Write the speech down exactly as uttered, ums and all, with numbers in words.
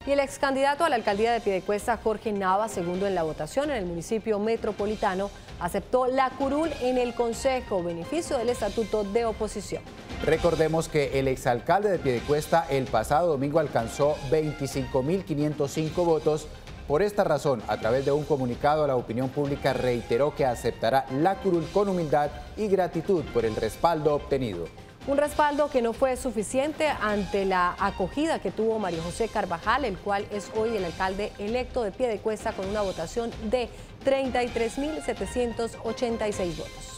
Y el ex candidato a la alcaldía de Piedecuesta, Jorge Nava, segundo en la votación en el municipio metropolitano, aceptó la curul en el Consejo, beneficio del estatuto de oposición. Recordemos que el exalcalde de Piedecuesta el pasado domingo alcanzó veinticinco mil quinientos cinco votos. Por esta razón, a través de un comunicado a la opinión pública, reiteró que aceptará la curul con humildad y gratitud por el respaldo obtenido. Un respaldo que no fue suficiente ante la acogida que tuvo Mario José Carvajal, el cual es hoy el alcalde electo de Piedecuesta con una votación de treinta y tres mil setecientos ochenta y seis votos.